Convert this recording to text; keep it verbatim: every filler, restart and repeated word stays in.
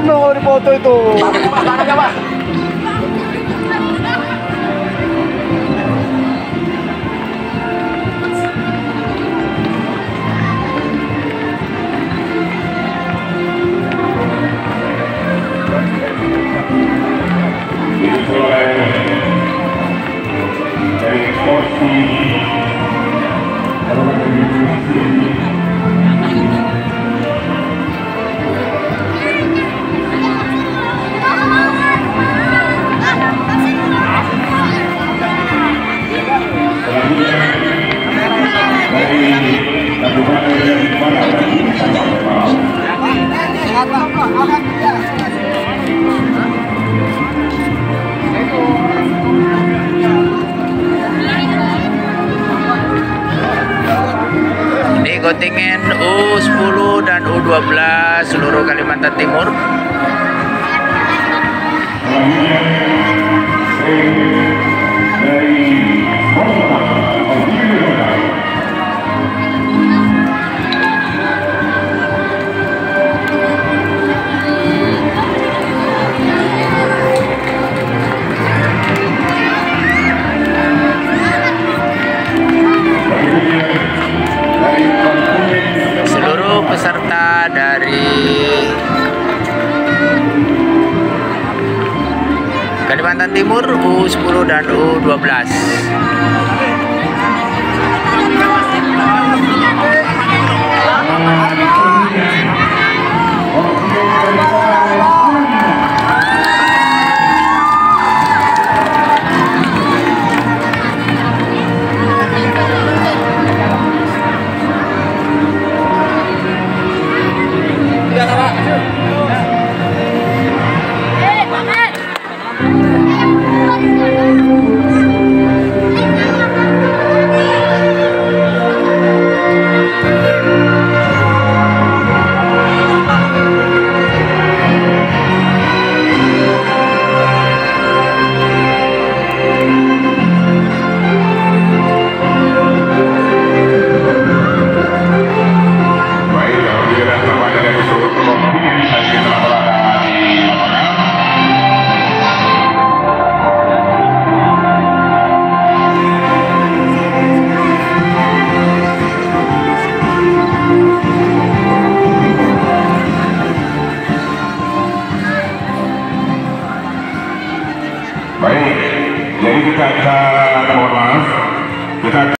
penuh kalau di foto itu. Tangannya Pak. Ini kontingen U sepuluh dan U dua belas seluruh Kalimantan Timur. Seluruh peserta dari Kalimantan Timur U sepuluh dan U dua belas. Baik, jadi kita akan mohon maaf, kita